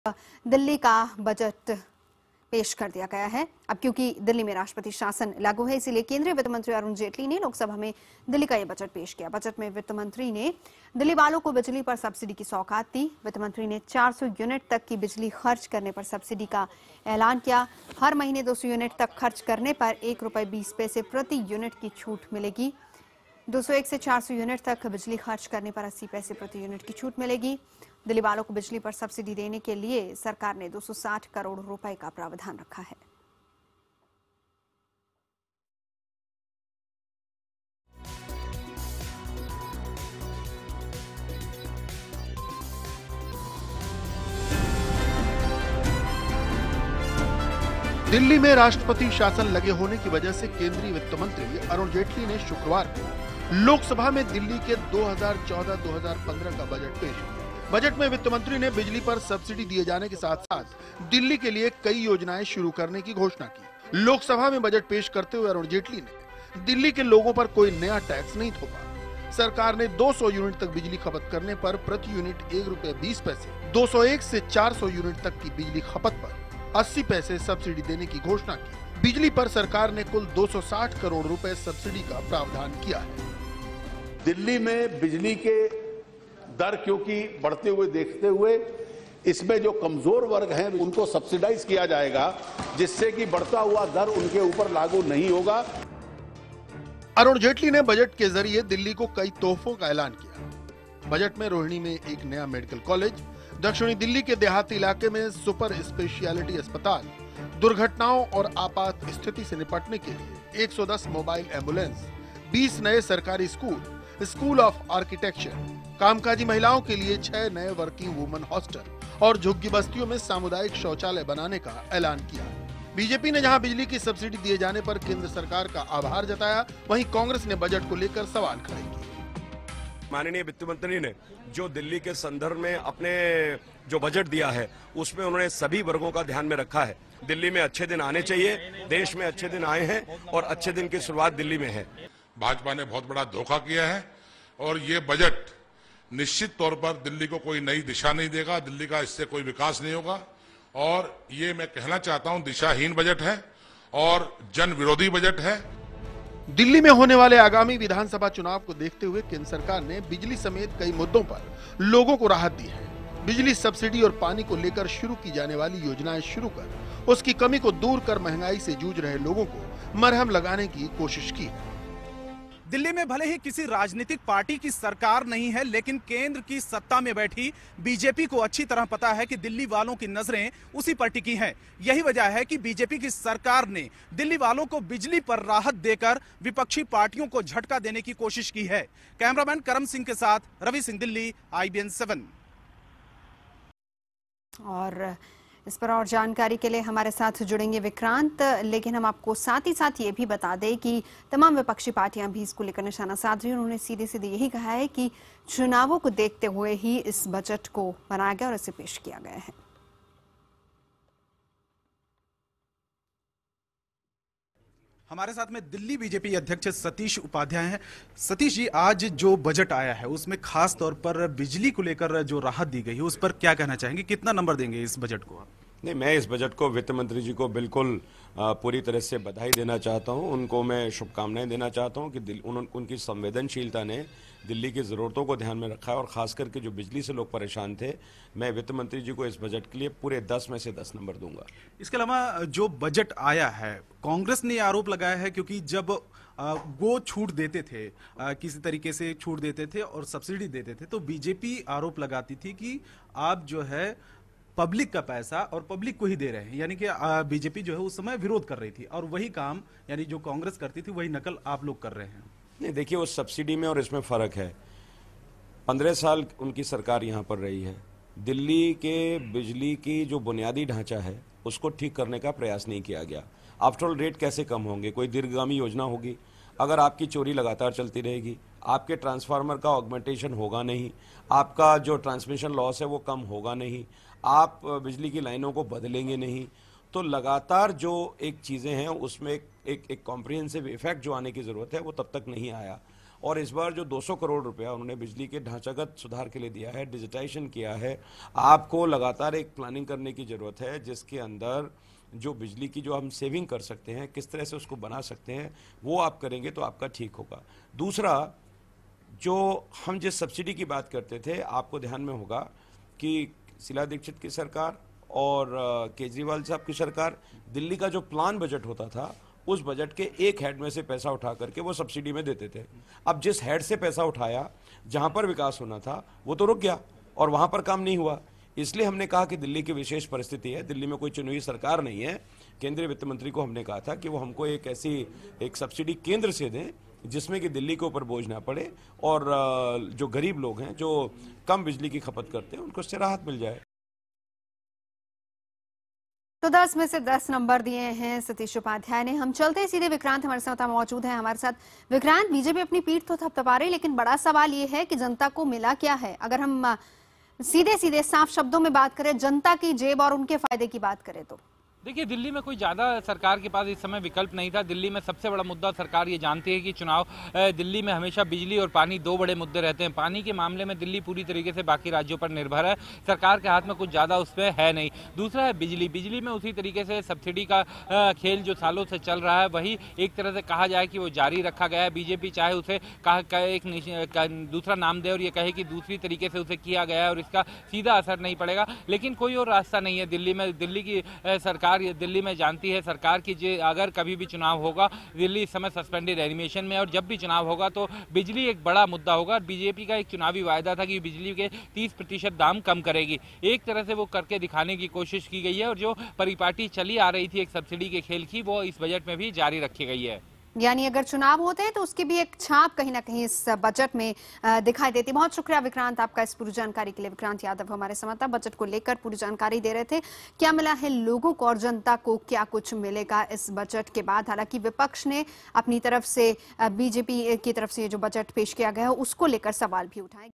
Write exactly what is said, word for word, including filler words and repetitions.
दिल्ली का बजट पेश कर दिया गया है। अब क्योंकि दिल्ली में राष्ट्रपति शासन लागू है, इसीलिए केंद्रीय वित्त मंत्री अरुण जेटली ने लोकसभा में दिल्ली का यह बजट पेश किया। बजट में वित्त मंत्री ने दिल्ली वालों को बिजली पर सब्सिडी की सौगात दी। वित्त मंत्री ने चार सौ यूनिट तक की बिजली खर्च करने पर सब्सिडी का ऐलान किया। हर महीने दो सौ यूनिट तक खर्च करने पर एक रुपए बीस पैसे प्रति यूनिट की छूट मिलेगी। दो सौ एक से चार सौ यूनिट तक बिजली खर्च करने पर अस्सी पैसे प्रति यूनिट की छूट मिलेगी। दिल्ली वालों को बिजली पर सब्सिडी देने के लिए सरकार ने दो सौ साठ करोड़ रुपए का प्रावधान रखा है। दिल्ली में राष्ट्रपति शासन लगे होने की वजह से केंद्रीय वित्त मंत्री अरुण जेटली ने शुक्रवार को लोकसभा में दिल्ली के दो हज़ार चौदह दो हज़ार पंद्रह का बजट पेश किया। बजट में वित्त मंत्री ने बिजली पर सब्सिडी दिए जाने के साथ साथ दिल्ली के लिए कई योजनाएं शुरू करने की घोषणा की। लोकसभा में बजट पेश करते हुए अरुण जेटली ने दिल्ली के लोगों पर कोई नया टैक्स नहीं थोपा। सरकार ने दो सौ यूनिट तक बिजली खपत करने पर प्रति यूनिट एक रुपए बीस पैसे, दो सौ एक से चार सौ यूनिट तक की बिजली खपत पर अस्सी पैसे सब्सिडी देने की घोषणा की। बिजली पर सरकार ने कुल दो सौ साठ करोड़ रुपए सब्सिडी का प्रावधान किया है। दिल्ली में बिजली के दर क्योंकि बढ़ते हुए देखते हुए इसमें जो कमजोर वर्ग हैं उनको सब्सिडाइज किया जाएगा, जिससे कि बढ़ता हुआ दर उनके ऊपर लागू नहीं होगा। अरुण जेटली ने बजट के जरिए दिल्ली को कई तोहफों का ऐलान किया। बजट में रोहिणी में एक नया मेडिकल कॉलेज, दक्षिणी दिल्ली के देहाती इलाके में सुपर स्पेशियलिटी अस्पताल, दुर्घटनाओं और आपात स्थिति से निपटने के लिए एक सौ दस मोबाइल एम्बुलेंस, बीस नए सरकारी स्कूल, स्कूल ऑफ आर्किटेक्चर, कामकाजी महिलाओं के लिए छह नए वर्किंग वुमेन हॉस्टल और झुग्गी बस्तियों में सामुदायिक शौचालय बनाने का ऐलान किया। बीजेपी ने जहां बिजली की सब्सिडी दिए जाने पर केंद्र सरकार का आभार जताया, वहीं कांग्रेस ने बजट को लेकर सवाल खड़े किए। माननीय वित्त मंत्री ने जो दिल्ली के संदर्भ में अपने जो बजट दिया है उसमें उन्होंने सभी वर्गों का ध्यान में रखा है। दिल्ली में अच्छे दिन आने चाहिए, देश में अच्छे दिन आए हैं और अच्छे दिन की शुरुआत दिल्ली में है। भाजपा ने बहुत बड़ा धोखा किया है और ये बजट निश्चित तौर पर दिल्ली को कोई नई दिशा नहीं देगा। दिल्ली का इससे कोई विकास नहीं होगा और ये मैं कहना चाहता हूं दिशाहीन बजट है और जन विरोधी बजट है। दिल्ली में होने वाले आगामी विधानसभा चुनाव को देखते हुए केंद्र सरकार ने बिजली समेत कई मुद्दों पर लोगों को राहत दी है। बिजली सब्सिडी और पानी को लेकर शुरू की जाने वाली योजनाएं शुरू कर उसकी कमी को दूर कर महंगाई से जूझ रहे लोगों को मरहम लगाने की कोशिश की है। दिल्ली में भले ही किसी राजनीतिक पार्टी की सरकार नहीं है, लेकिन केंद्र की सत्ता में बैठी बीजेपी को अच्छी तरह पता है कि दिल्ली वालों की नजरें उसी पर टिकी हैं। यही वजह है कि बीजेपी की सरकार ने दिल्ली वालों को बिजली पर राहत देकर विपक्षी पार्टियों को झटका देने की कोशिश की है। कैमरामैन करम सिंह के साथ Ravi Singh, Delhi, I B N seven. और इस पर और जानकारी के लिए हमारे साथ जुड़ेंगे विक्रांत, लेकिन हम आपको साथ ही साथ ये भी बता दें कि तमाम विपक्षी पार्टियां भी इसको लेकर निशाना साध रही हैं। उन्होंने सीधे सीधे यही कहा है कि चुनावों को देखते हुए ही इस बजट को बनाया गया और इसे पेश किया गया है। हमारे साथ में दिल्ली बीजेपी अध्यक्ष सतीश उपाध्याय हैं। सतीश जी, आज जो बजट आया है उसमें खास तौर पर बिजली को लेकर जो राहत दी गई है उस पर क्या कहना चाहेंगे? कितना नंबर देंगे इस बजट को? नहीं, मैं इस बजट को वित्त मंत्री जी को बिल्कुल पूरी तरह से बधाई देना चाहता हूं। उनको मैं शुभकामनाएं देना चाहता हूं कि उन, उनकी संवेदनशीलता ने दिल्ली की ज़रूरतों को ध्यान में रखा है और ख़ास करके जो बिजली से लोग परेशान थे, मैं वित्त मंत्री जी को इस बजट के लिए पूरे दस में से दस नंबर दूंगा। इसके अलावा जो बजट आया है, कांग्रेस ने आरोप लगाया है क्योंकि जब वो छूट देते थे, किसी तरीके से छूट देते थे और सब्सिडी देते थे, तो बीजेपी आरोप लगाती थी कि आप जो है पब्लिक का पैसा और पब्लिक को ही दे रहे हैं, यानी कि बीजेपी जो है उस समय विरोध कर रही थी और वही काम यानी जो कांग्रेस करती थी वही नकल आप लोग कर रहे हैं। नहीं, देखिए, उस सब्सिडी में और इसमें फ़र्क है। पंद्रह साल उनकी सरकार यहाँ पर रही है। दिल्ली के बिजली की जो बुनियादी ढांचा है उसको ठीक करने का प्रयास नहीं किया गया। आफ्टर ऑल रेट कैसे कम होंगे? कोई दीर्घगामी योजना होगी? अगर आपकी चोरी लगातार चलती रहेगी, आपके ट्रांसफार्मर का ऑगमेंटेशन होगा नहीं, आपका जो ट्रांसमिशन लॉस है वो कम होगा नहीं, आप बिजली की लाइनों को बदलेंगे नहीं, तो लगातार जो एक चीज़ें हैं उसमें एक एक, एक कॉम्प्रिहेंसिव इफेक्ट जो आने की ज़रूरत है वो तब तक नहीं आया। और इस बार जो दो सौ करोड़ रुपया उन्होंने बिजली के ढांचागत सुधार के लिए दिया है, डिजिटाइजेशन किया है, आपको लगातार एक प्लानिंग करने की जरूरत है जिसके अंदर जो बिजली की जो हम सेविंग कर सकते हैं, किस तरह से उसको बना सकते हैं, वो आप करेंगे तो आपका ठीक होगा। दूसरा, जो हम जिस सब्सिडी की बात करते थे, आपको ध्यान में होगा कि शीला दीक्षित की सरकार और केजरीवाल साहब की सरकार, दिल्ली का जो प्लान बजट होता था उस बजट के एक हेड में से पैसा उठा करके वो सब्सिडी में देते थे। अब जिस हेड से पैसा उठाया, जहां पर विकास होना था वो तो रुक गया और वहां पर काम नहीं हुआ। इसलिए हमने कहा कि दिल्ली की विशेष परिस्थिति है, दिल्ली में कोई चुनी हुई सरकार नहीं है। केंद्रीय वित्त मंत्री को हमने कहा था कि वो हमको एक ऐसी एक सब्सिडी केंद्र से दें जिसमें कि दिल्ली के ऊपर बोझ ना पड़े और जो गरीब लोग हैं, जो कम बिजली की खपत करते हैं, उनको इससे राहत मिल जाए। तो दस में से दस नंबर दिए हैं सतीश उपाध्याय ने। हम चलते सीधे, विक्रांत हमारे साथ मौजूद है। हमारे साथ विक्रांत, बीजेपी अपनी पीठ तो थपथपा रही, लेकिन बड़ा सवाल ये है कि जनता को मिला क्या है? अगर हम सीधे सीधे साफ शब्दों में बात करें, जनता की जेब और उनके फायदे की बात करें तो देखिए, दिल्ली में कोई ज़्यादा सरकार के पास इस समय विकल्प नहीं था। दिल्ली में सबसे बड़ा मुद्दा, सरकार ये जानती है कि चुनाव दिल्ली में हमेशा बिजली और पानी दो बड़े मुद्दे रहते हैं। पानी के मामले में दिल्ली पूरी तरीके से बाकी राज्यों पर निर्भर है, सरकार के हाथ में कुछ ज़्यादा उसमें है नहीं। दूसरा है बिजली। बिजली में उसी तरीके से सब्सिडी का खेल जो सालों से चल रहा है, वही एक तरह से कहा जाए कि वो जारी रखा गया है। बीजेपी चाहे उसे कहा एक दूसरा नाम दे और ये कहे कि दूसरी तरीके से उसे किया गया है और इसका सीधा असर नहीं पड़ेगा, लेकिन कोई और रास्ता नहीं है दिल्ली में। दिल्ली की सरकार दिल्ली में जानती है सरकार की, जे अगर कभी भी चुनाव होगा, दिल्ली इस समय सस्पेंडेड एनिमेशन में, और जब भी चुनाव होगा तो बिजली एक बड़ा मुद्दा होगा। बीजेपी का एक चुनावी वायदा था कि बिजली के तीस प्रतिशत दाम कम करेगी। एक तरह से वो करके दिखाने की कोशिश की गई है और जो परिपाटी चली आ रही थी एक सब्सिडी के खेल की, वो इस बजट में भी जारी रखी गई है। यानी अगर चुनाव होते हैं तो उसकी भी एक छाप कहीं ना कहीं इस बजट में दिखाई देती। बहुत शुक्रिया विक्रांत आपका इस पूरी जानकारी के लिए। विक्रांत यादव हमारे संवाददाता बजट को लेकर पूरी जानकारी दे रहे थे। क्या मिला है लोगों को और जनता को क्या कुछ मिलेगा इस बजट के बाद? हालांकि विपक्ष ने अपनी तरफ से, बीजेपी की तरफ से जो बजट पेश किया गया है उसको लेकर सवाल भी उठाए।